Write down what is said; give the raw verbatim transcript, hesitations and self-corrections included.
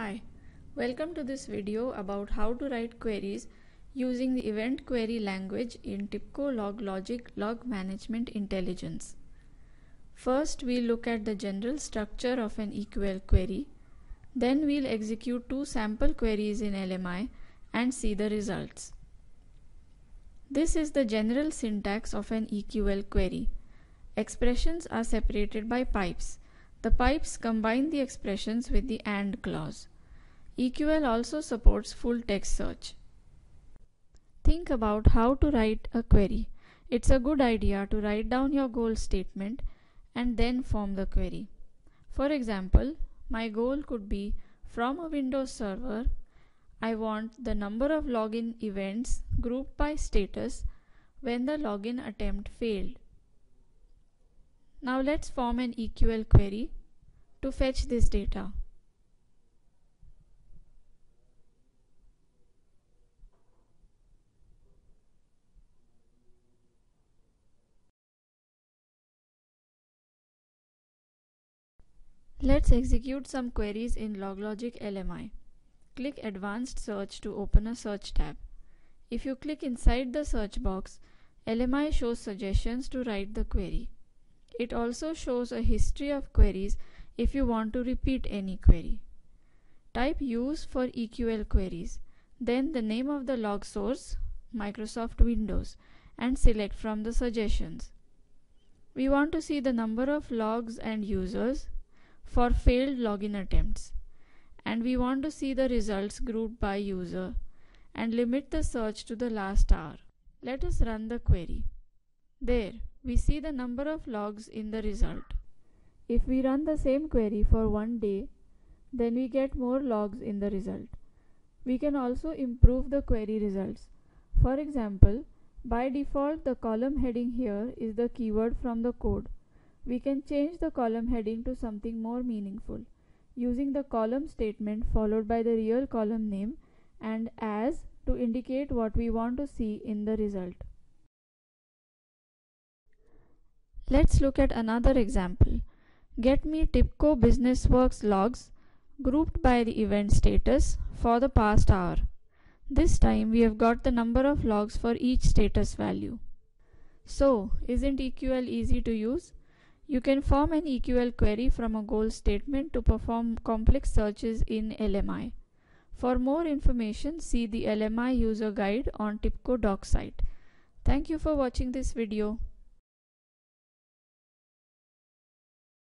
Hi, welcome to this video about how to write queries using the event query language in TIBCO Log Logic Log Management Intelligence. First, we'll look at the general structure of an E Q L query. Then we'll execute two sample queries in L M I and see the results. This is the general syntax of an E Q L query. Expressions are separated by pipes. The pipes combine the expressions with the AND clause. E Q L also supports full text search. Think about how to write a query. It's a good idea to write down your goal statement and then form the query. For example, my goal could be from a Windows server, I want the number of login events grouped by status when the login attempt failed. Now let's form an E Q L query to fetch this data. Let's execute some queries in LogLogic L M I. Click Advanced Search to open a search tab. If you click inside the search box, L M I shows suggestions to write the query. It also shows a history of queries if you want to repeat any query. Type use for E Q L queries, then the name of the log source, Microsoft Windows, and select from the suggestions. We want to see the number of logs and users for failed login attempts, and we want to see the results grouped by user and limit the search to the last hour. Let us run the query. There, we see the number of logs in the result. If we run the same query for one day, then we get more logs in the result. We can also improve the query results. For example, by default the column heading here is the keyword from the code. We can change the column heading to something more meaningful, using the column statement followed by the real column name and as to indicate what we want to see in the result. Let's look at another example. Get me TIBCO BusinessWorks logs grouped by the event status for the past hour. This time we have got the number of logs for each status value. So, isn't E Q L easy to use? You can form an E Q L query from a goal statement to perform complex searches in L M I. For more information, see the L M I user guide on TIBCO doc site. Thank you for watching this video.